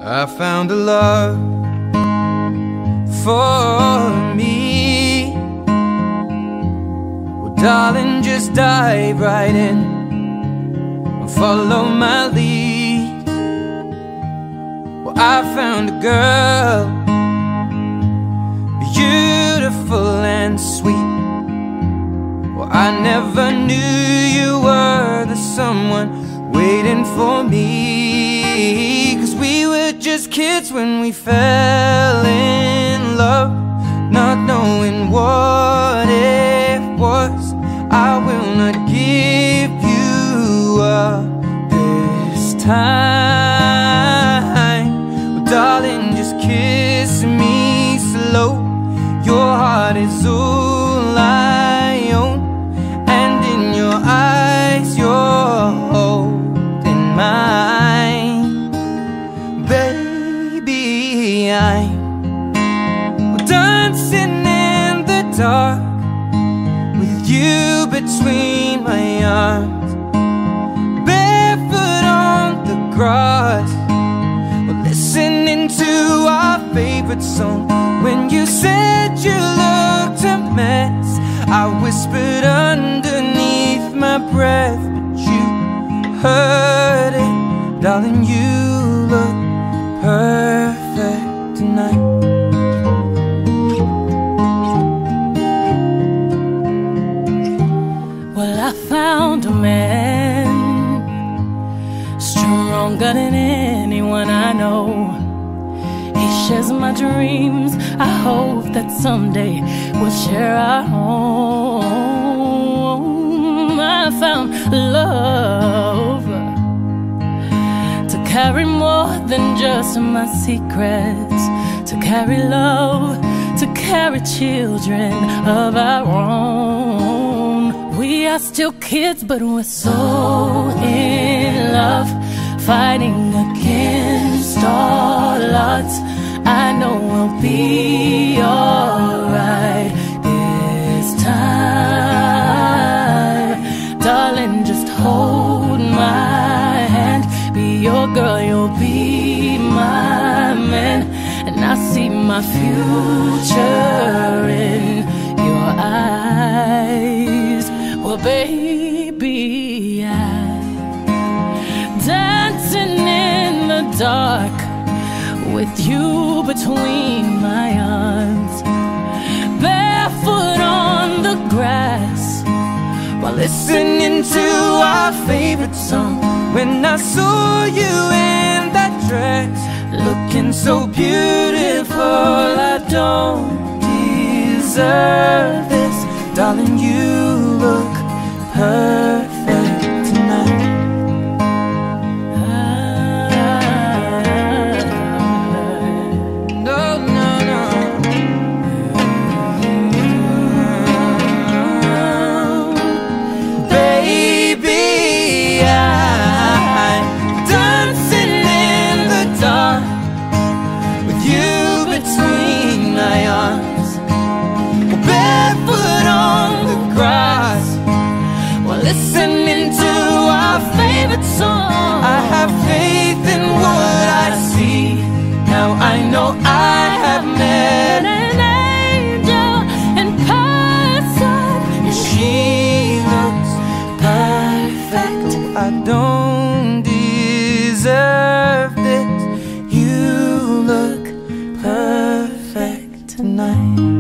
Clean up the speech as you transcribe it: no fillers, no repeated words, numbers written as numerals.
I found a love for me. Well, darling, just dive right in and follow my lead. Well, I found a girl, beautiful and sweet. Well, I never knew you were the someone waiting for me. 'Cause we were just kids when we fell in love, not knowing what it was. I will not give you up this time. Well, darling, just kiss me slow. Your heart is all I own, and in your eyes you're holding mine. Baby, I'm dancing in the dark with you between my arms, barefoot on the grass. We're listening to our favorite song. When you said you looked a mess, I whispered underneath my breath, but you heard it. Darling, you look perfect tonight. Well, I found a man stronger than anyone I know. He shares my dreams. I hope that someday we'll share our home. I found love to carry more than just my secrets, to carry love, to carry children of our own. We are still kids, but we're so in love, fighting against all odds. I know we'll be alright this time. Darling, just hold my hand. Be your girl, you'll be my man. And I see my future in your eyes. Well, baby, I'm dancing in the dark with you between my arms, barefoot on the grass, while listening to our favorite song. When I saw you in that dress, looking so beautiful, I don't deserve this. Darling, you look perfect tonight. Listening to our favorite song, I have faith in what I see. Now I know I have met an angel in person, and she looks perfect. I don't deserve this. You look perfect tonight.